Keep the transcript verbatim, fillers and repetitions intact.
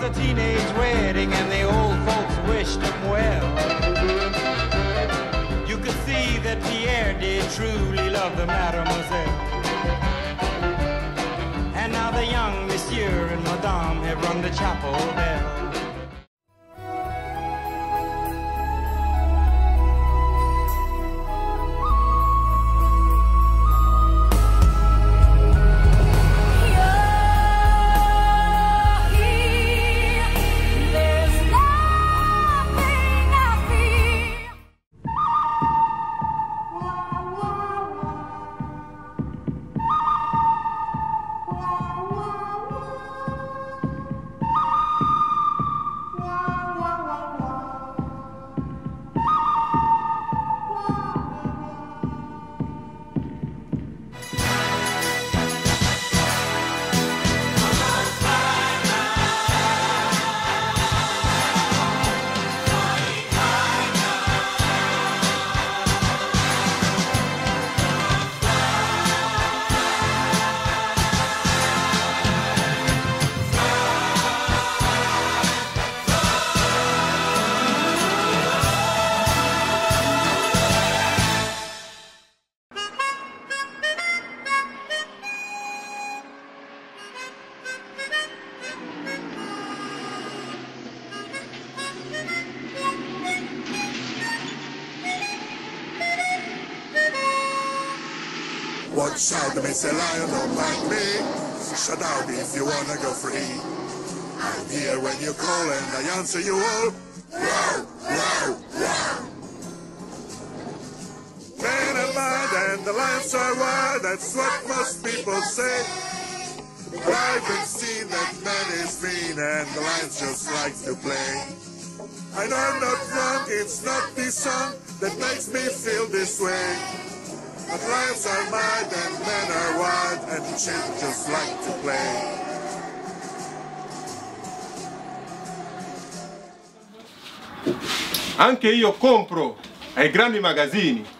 a teenage wedding and the old folks wished him well. You could see that Pierre did truly love the mademoiselle. And now the young monsieur and madame have rung the chapel bell. Watch out, the Mister Lion don't like me. Shut up if you wanna go free. I'm here when you call and I answer you all. Wow, wow, wow. Men are mad and the lions are wild, that's what most people say. But I can see that man is mean and the lions just like to play. I know I'm not wrong, it's not this song that makes me feel this way. But lions are mad and men are wild and children just like to play. Anche io compro ai grandi magazzini.